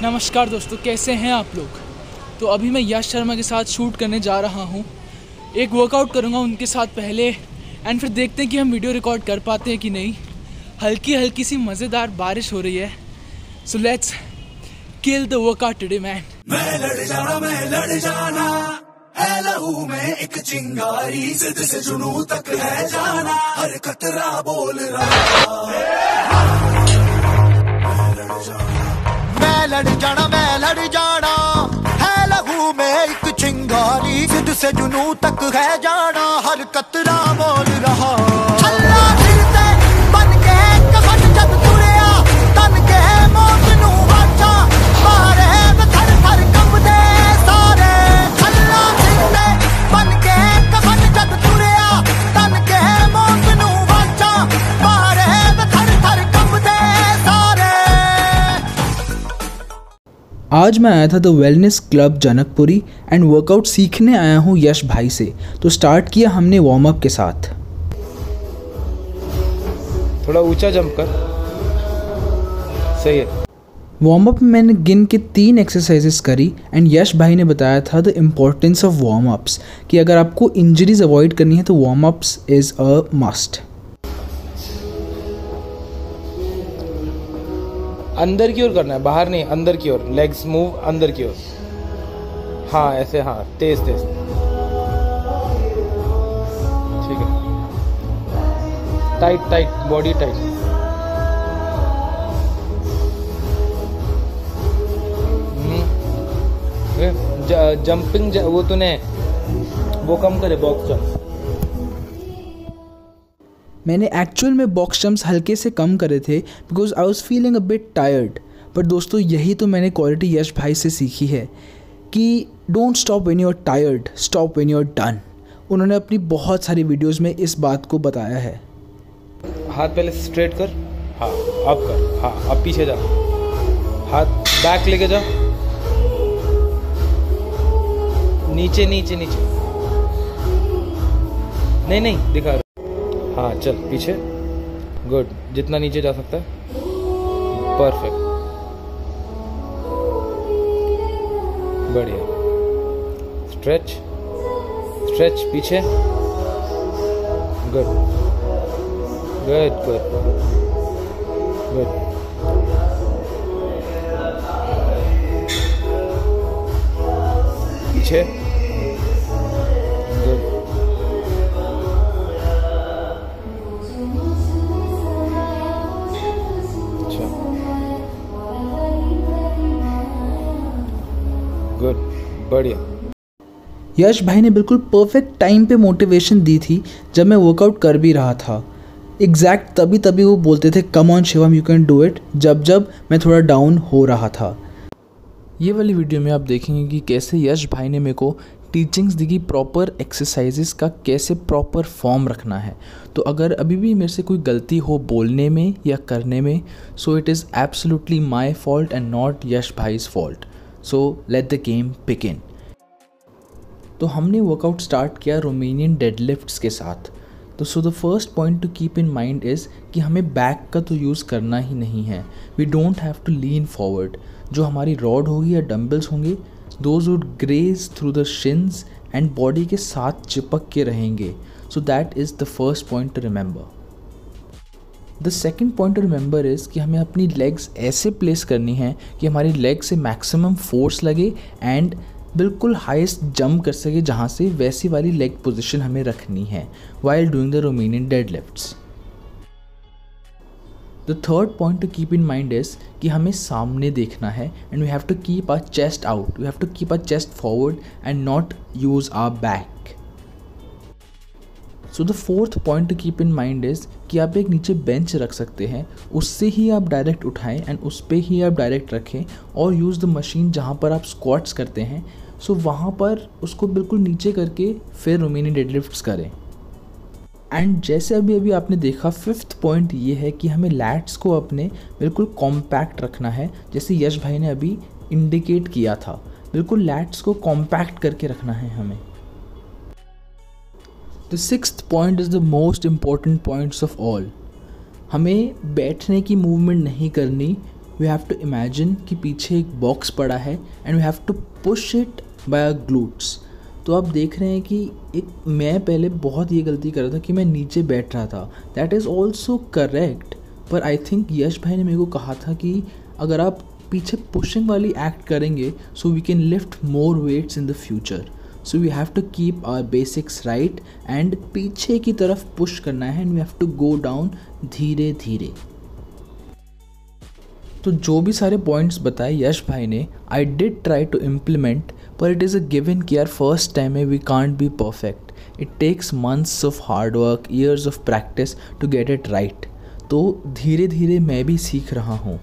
नमस्कार दोस्तों, कैसे हैं आप लोग। तो अभी मैं यश शर्मा के साथ शूट करने जा रहा हूँ। एक वर्कआउट करूँगा उनके साथ पहले एंड फिर देखते हैं कि हम वीडियो रिकॉर्ड कर पाते हैं कि नहीं। हल्की हल्की सी मज़ेदार बारिश हो रही है। So let's kill the workout today man. मैं लड़ जाना है लहू में एक चिंगारी, जिद से जुनू तक है जाना, हर खतरा बोल रहा। मैं लड़ जाना है लहू में एक चिंगारी, जिद से जुनू तक है जाना, हर खतरा बोल रहा। हल्ला फिरते बन के कहन जब तुड़िया, तन के मौत नू वाचा, मारे थर थर कंबदे सारे। हल्ला फिरते बन के कहन जब तुड़िया, तन के मौत नू वाचा, मारे थर थर कंबदे सारे। आज मैं आया था the wellness club Janakpuri and workout सीखने आया हूँ यश भाई से। तो स्टार्ट किया हमने वार्म अप के साथ। थोड़ा ऊंचा जंप कर, सही है। वार्म अप में मैंने गिन के 3 एक्सरसाइजेस करी एंड यश भाई ने बताया था the importance of warm ups, कि अगर आपको इंजरीज अवॉइड करनी है तो warm ups is a must. अंदर की ओर करना है, बाहर नहीं, अंदर की ओर। लेग्स मूव अंदर की ओर। हाँ ऐसे, हाँ तेज तेज, ठीक है। Tight tight, body tight. Jumping वो तूने वो कम करे, बॉक्स जंप। मैंने एक्चुअल में बॉक्स जंप्स हल्के से कम करे थे because I was feeling a bit tired. But दोस्तों यही तो मैंने क्वालिटी यश भाई से सीखी है कि don't stop when you are tired, stop when you are done. उन्होंने अपनी बहुत सारी वीडियोस में इस बात को बताया है। हाथ पहले स्ट्रेट कर, हाँ अप कर, हाँ अब पीछे जा, हाथ बैक लेके जा, नीचे नीचे नीचे, नहीं नहीं दिखा रहा, हाँ चल पीछे, गुड, जितना नीचे जा सकता है, परफेक्ट, बढ़िया। स्ट्रेच स्ट्रेच पीछे, गुड गुड गुड गुड। पीछे, गुड। अच्छा, गुड, बढ़िया। यश भाई ने बिल्कुल परफेक्ट टाइम पे मोटिवेशन दी थी जब मैं वर्कआउट कर भी रहा था। एग्जैक्ट तभी वो बोलते थे come on Shivam you can do it, जब मैं थोड़ा डाउन हो रहा था। ये वाली वीडियो में आप देखेंगे कि कैसे यश भाई ने मेरे को टीचिंग्स दी कि प्रॉपर एक्सरसाइजेस का कैसे प्रॉपर फॉर्म रखना है। तो अगर अभी भी मेरे से कोई गलती हो बोलने में या करने में, so it is absolutely my fault and not Yash भाईज फॉल्ट। So let the game begin. तो हमने वर्कआउट स्टार्ट किया रोमेनियन डेडलिफ्ट्स के साथ। तो so the first point to keep in mind is कि हमें बैक का तो यूज़ करना ही नहीं है। We don't have to lean forward. जो हमारी रॉड होगी या डंबल्स होंगे, those would graze through the shins and body के साथ चिपक के रहेंगे। So that is the first point to remember. The second point to remember is कि हमें अपनी लेग्स ऐसे प्लेस करनी है कि हमारी लेग से मैक्सिमम फोर्स लगे एंड बिल्कुल हाईएस्ट जंप कर सके, जहाँ से वैसी वाली लेग पोजीशन हमें रखनी है while doing the Romanian deadlifts. The third point to keep in mind is कि हमें सामने देखना है and we have to keep our chest out, we have to keep our chest forward and not use our back. So the fourth point to keep in mind is कि आप एक नीचे bench रख सकते हैं, उससे ही आप डायरेक्ट उठाएं एंड उस पर ही आप डायरेक्ट रखें और यूज़ द मशीन जहाँ पर आप स्क्वाट्स करते हैं। सो वहाँ पर उसको बिल्कुल नीचे करके फिर रोमेनियन डेडलिफ्ट्स करें। एंड जैसे अभी आपने देखा, फिफ्थ पॉइंट ये है कि हमें लैट्स को अपने बिल्कुल कॉम्पैक्ट रखना है, जैसे यश भाई ने अभी इंडिकेट किया था। बिल्कुल लैट्स को कॉम्पैक्ट करके रखना है हमें। The sixth point is the most important points of all. हमें बैठने की मूवमेंट नहीं करनी, वी हैव टू इमेजिन कि पीछे एक बॉक्स पड़ा है and we have to push it by our glutes. तो आप देख रहे हैं कि मैं पहले बहुत ये गलती कर रहा था कि मैं नीचे बैठ रहा था, दैट इज़ ऑल्सो करेक्ट, पर आई थिंक यश भाई ने मेरे को कहा था कि अगर आप पीछे पुशिंग वाली एक्ट करेंगे so we can lift more weights in the future. So we have to keep our basics right and पीछे की तरफ पुश करना है and we have to go down धीरे धीरे। तो जो भी सारे पॉइंट्स बताए यश भाई ने, I did try to implement, पर इट इज़ अ गिवन कि यार फर्स्ट टाइम में we can't be perfect, it takes months of hard work, years of practice to get it right. तो धीरे धीरे मैं भी सीख रहा हूँ।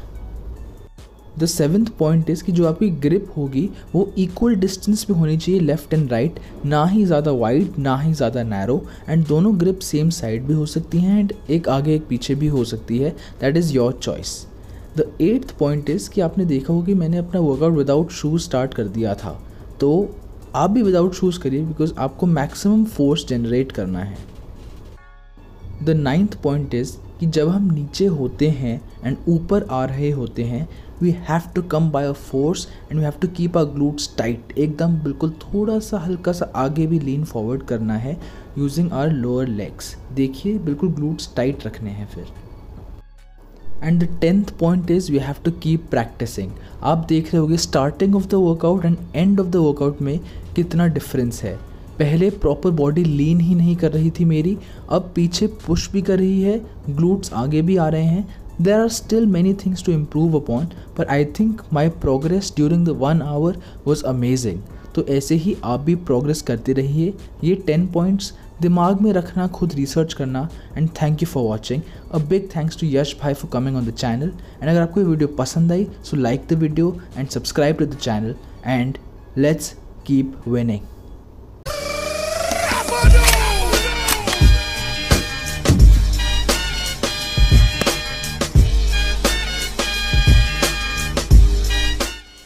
द 7th पॉइंट इज़ कि जो आपकी ग्रिप होगी वो इक्वल डिस्टेंस पे होनी चाहिए लेफ्ट एंड राइट, ना ही ज़्यादा वाइड ना ही ज़्यादा नैरो, एंड दोनों ग्रिप सेम साइड भी हो सकती हैं एंड एक आगे एक पीछे भी हो सकती है, that is your choice. The 8th point is कि आपने देखा होगा कि मैंने अपना वर्कआउट विदाउट शूज़ स्टार्ट कर दिया था, तो आप भी विदाउट शूज़ करिए बिकॉज आपको मैक्सिमम फोर्स जनरेट करना है। द 9th पॉइंट इज़ कि जब हम नीचे होते हैं एंड ऊपर आ रहे होते हैं, we have to come by a force and we have to keep our glutes tight, एकदम बिल्कुल थोड़ा सा हल्का सा आगे भी लीन फॉरवर्ड करना है यूजिंग आवर लोअर लेग्स। देखिए बिल्कुल ग्लूट्स टाइट रखने हैं फिर। And the 10th point is we have to keep practicing. आप देख रहे होगे starting of the workout and end of the workout में कितना डिफरेंस है। पहले प्रॉपर बॉडी लीन ही नहीं कर रही थी मेरी, अब पीछे पुश भी कर रही है, ग्लूट्स आगे भी आ रहे हैं। There are still many things to improve upon, पर I think my progress during the 1 hour was amazing. तो ऐसे ही आप भी प्रोग्रेस करते रहिए। ये 10 पॉइंट्स दिमाग में रखना, खुद रिसर्च करना, and thank you for watching. A big thanks to Yash भाई for coming on the channel. And अगर आपको ये वीडियो पसंद आई so like the video and subscribe to the channel and let's keep winning.